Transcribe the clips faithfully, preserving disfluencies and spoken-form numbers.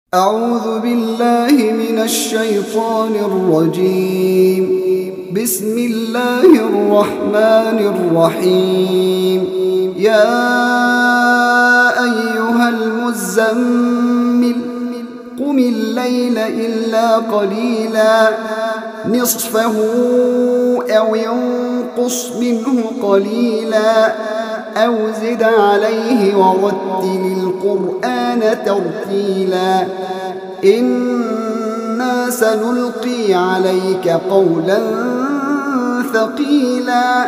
أعوذ بالله من الشيطان الرجيم. بسم الله الرحمن الرحيم. يا أيها المزمل قم الليل إلا قليلا نصفه أو ينقص منه قليلا أو زد عليه ورتل القرآن ترتيلا إنا سنلقي عليك قولا ثقيلا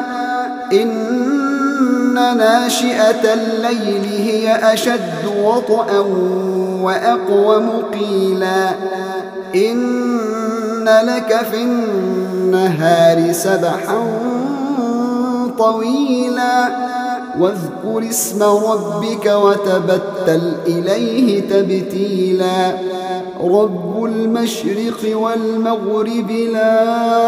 إن ناشئة الليل هي أشد وطئا وأقوم قيلا إن لك في النهار سبحا طويلا واذكر اسم ربك وتبتل إليه تبتيلا رب المشرق والمغرب لا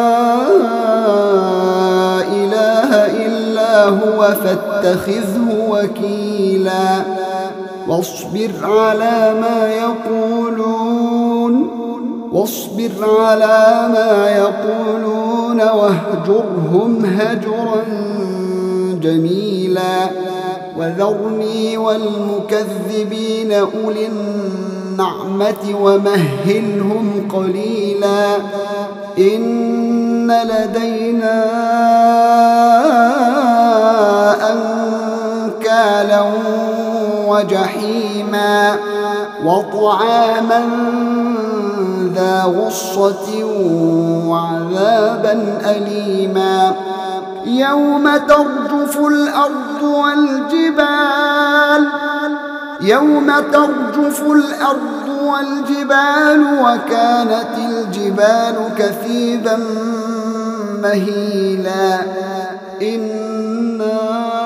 إله إلا هو فاتخذه وكيلا واصبر على ما يقولون واصبر على ما يقولون واهجرهم هجرا جميلا وذرني والمكذبين أولي النعمة ومهلهم قليلا إن لدينا أنكالا وجحيما وطعاما ذا غصة وعذابا أليما يوم ترجف الأرض والجبال يوم ترجف الأرض والجبال وكانت الجبال كثيبا مهيلا إنا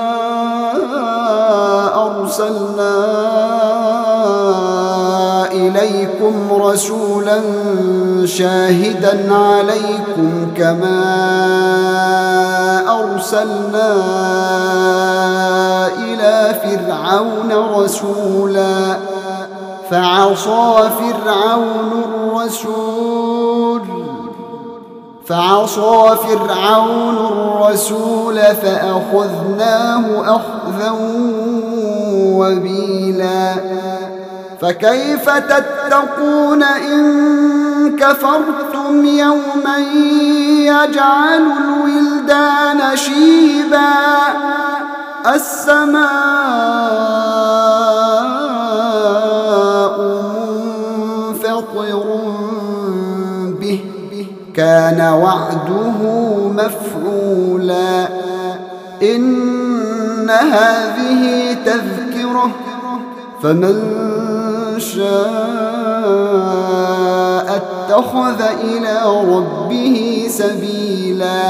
أرسلنا إليكم رسولا شاهدا عليكم كما أرسلنا إلى فرعون رسولا فعصى فرعون الرسول فعصى فرعون الرسول فأخذناه أخذا وبيلا فكيف تتقون إن كفرتم يوما يجعل الولدان شيبا السماء منفطر به كان وعده مفعولا إن هذه تذكرة فمن شاء اتخذ إلى ربه سبيلا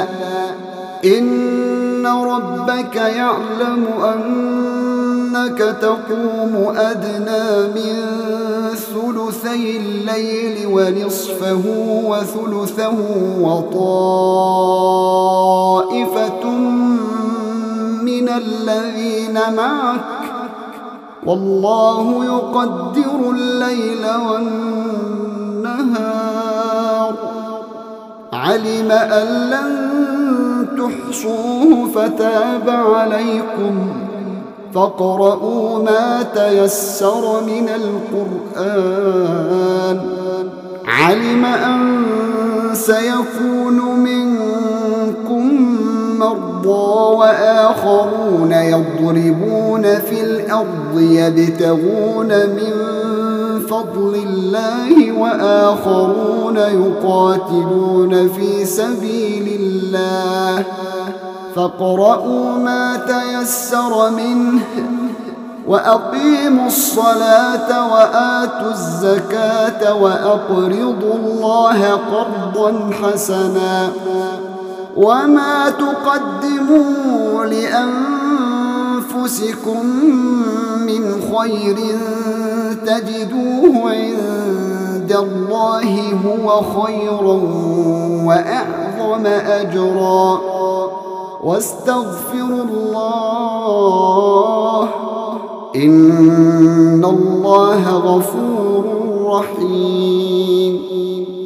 إن ربك يعلم أنك تقوم أدنى من ثلثي الليل ونصفه وثلثه وطائفة من الذين معك والله يقدر الليل والنهار علم أن لن تحصوه فتاب عليكم فاقرؤوا ما تيسر من القرآن علم أن سيكون منكم مرضى وآخرون يضربون في الأرض يبتغون من فضل الله وآخرون يقاتلون في سبيل الله فاقرؤوا ما تيسر منه وأقيموا الصلاة وآتوا الزكاة وأقرضوا الله قرضا حسنا وما تقدموا لأنفسكم من خير تجدوه عند الله هو خيرا وأعظم أجرا واستغفروا الله إن الله غفور رحيم.